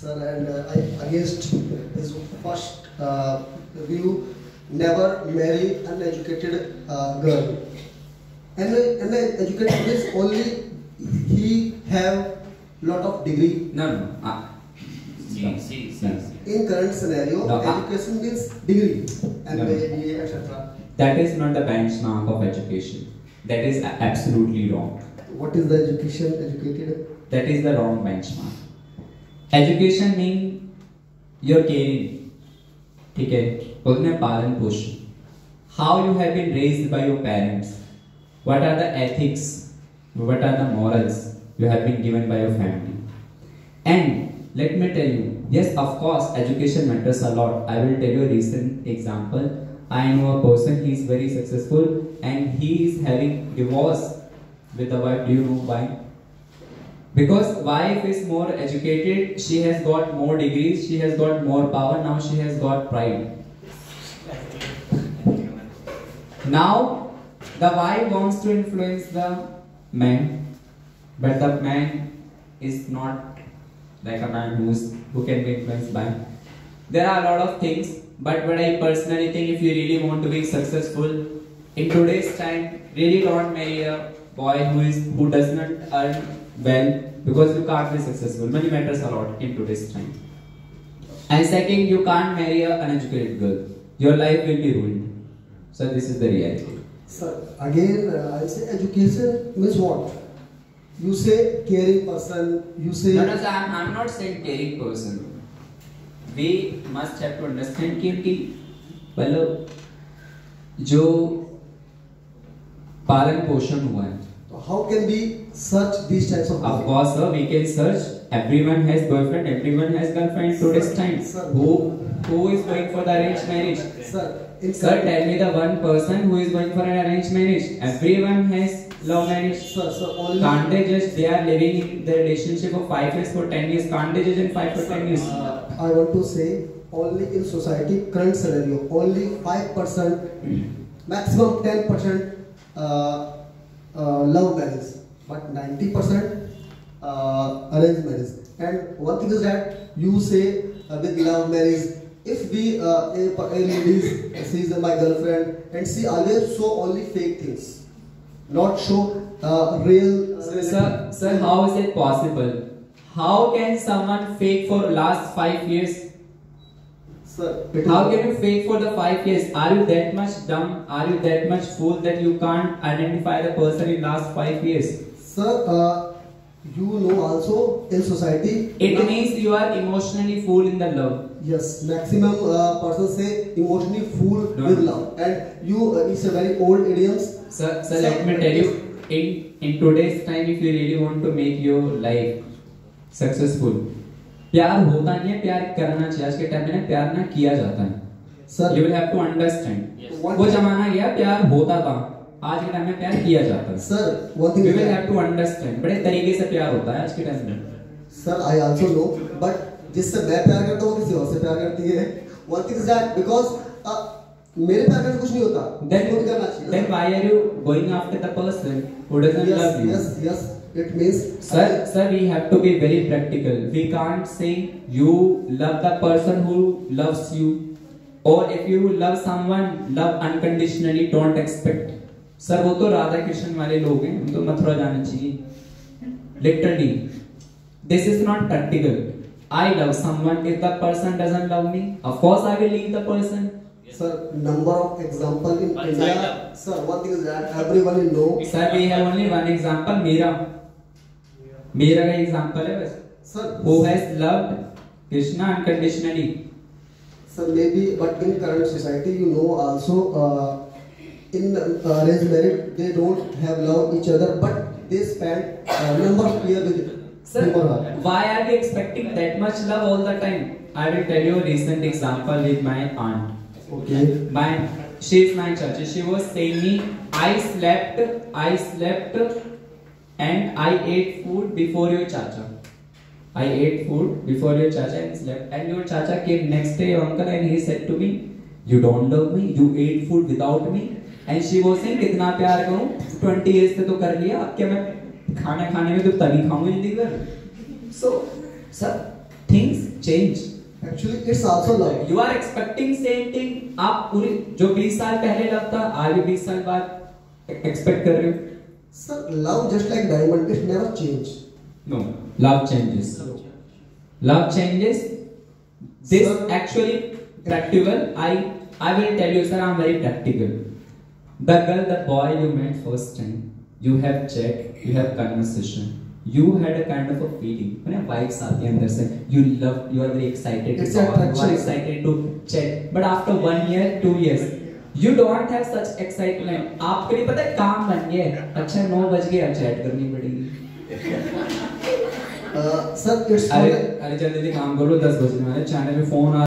Sir, and I against his first view, never marry uneducated girl. And educated means only he have lot of degree. No. See. In current scenario, No, education means degree and No. MBA, etc. That is not the benchmark of education. That is absolutely wrong. What is the education? Educated. That is the wrong benchmark. Education means your caring. ठीक है, बोलते हैं पालन पोषण. How you have been raised by your parents. What are the ethics? What are the morals you have been given by your family? And let me tell you, yes, of course, education matters a lot. I will tell you a recent example. I know a person, he is very successful and he is having divorce with the wife. Do you know why? Because wife is more educated, she has got more degrees, she has got more power, now she has got pride. Now the wife wants to influence the man, but the man is not like a man who can be influenced by. There are a lot of things, but what I personally think, if you really want to be successful in today's time, really don't marry a boy who does not earn well, because you can't be successful. Money matters a lot in today's time. And second, you can't marry an uneducated girl. Your life will be ruined. So this is the reality. Sir, again, I say education means what? You say caring person, you say... No, sir, I'm not saying caring person. We must have to understand कि मतलब जो पालन पोषण हुआ है. How can we search these types of... Of course, sir, we can search. Everyone has boyfriend, everyone has girlfriend today's time. Sir. Who is going for the arranged marriage? Sir, Tell me the one person who is going for an arranged marriage. Everyone has love marriage. Sir, only... Can't they just, they are living in the relationship of 5 years for 10 years. Can't they just in 5 for 10 years? I want to say, only in society, current scenario, only 5%, maximum 10% love marriage, but 90% arranged marriage. And one thing is that you say with love marriage, if we a lady sees my girlfriend and she always show only fake things, not show real. Sir, how is it possible? How can someone fake for last 5 years? Sir, how can you fake for the 5 years? Are you that much dumb? Are you that much fool that you can't identify the person in last 5 years? Sir, you know also in society. It means you are emotionally fool in the love. Yes, maximum person say emotionally fool with love, and you it's a very old idiom. Sir, let me tell you, in today's time, if you really want to make your life successful, प्यार होता नहीं है, प्यार करना चाहिए. आज के time में प्यार ना किया जाता है. Sir, you will have to understand. वो जमाना गया, प्यार होता था. आज के टाइम में प्यार किया जाता है. Sir, one thing you will have to understand. बड़े तरीके से प्यार होता है आज के टाइम में. Sir, I also know, but जिससे मैं प्यार करता हूँ किसी और से प्यार करती है. One thing is that because मेरे प्यार करने कुछ नहीं होता. Then why are you going after the person who doesn't love you? Yes. It means, sir, we have to be very practical. We can't say you love the person who loves you, or if you love someone, love unconditionally. Don't expect. Sir, वो तो राधा कृष्ण वाले लोग हैं, उनको मथुरा जाना चाहिए. Literally, this is not practical. I love someone. If the person doesn't love me, of course I will leave the person. Sir, number of example in India. Sir, one thing is that everyone will know. Sir, we have only one example. मेरा का example है बस. Sir, who has loved Krishna unconditionally. Sir, maybe, but in current society, you know also in arranged marriage they don't have love each other, but they spend number of years with it. Sir, why are we expecting that much love all the time? I will tell you a recent example with my aunt. Okay. She is my chacha. She was saying me, I slept and I ate food before your chacha. I ate food before your chacha and slept. And your chacha came next day, uncle, and he said to me, you don't love me, you ate food without me. And she was saying, कितना प्यार करूं? 20 years से तो कर लिया, अब क्या मैं खाना खाने में तो तभी खाऊंगी जिंदगी भर. So, sir, things change. Actually, it's also love. You are expecting same thing. आप पूरी जो 20 साल पहले लव था आज भी 20 साल बाद एक्सपेक्ट कर रहे हो. Sir, love just like diamond, it never change. No, love changes. Love changes. This Sir, actually practical. I will tell you, sir. I'm very practical. The girl, the boy you met first time, you have chat, you have conversation. You had a kind of a feeling. When vibes आती हैं अंदर से, you love, you are very excited to It's talk, you are attraction. excited to chat. But after 1 year, 2 years, you don't have such excitement. आपको नहीं पता काम बन गया है. अच्छा 9 बज गए अब chat करनी पड़ेगी. Sir, it's अरे जल्दी काम करो 10 बजने वाले चैनल में फोन